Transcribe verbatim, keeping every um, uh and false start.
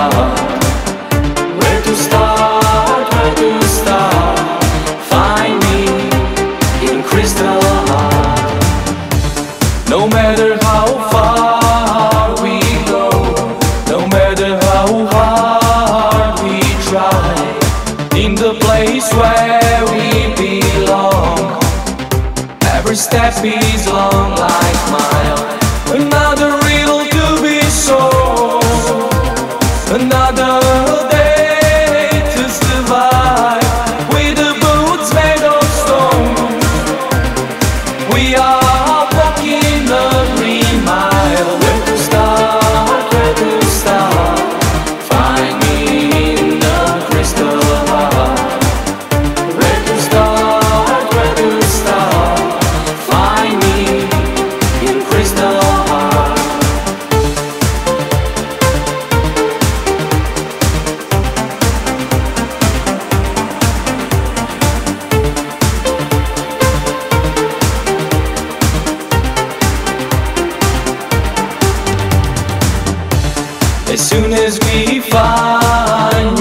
start? Where to start? Where to start? Find me in crystal heart. No matter how far we go, no matter how hard we try, in the place where we belong, every step is long like mile. Another riddle to be solved, another day to survive. With the boots made of stone, we are walking a green mile. Where to start? Where to start? Find me in the crystal heart. Where to start? Where to start? Find me in crystal heart. As soon as we find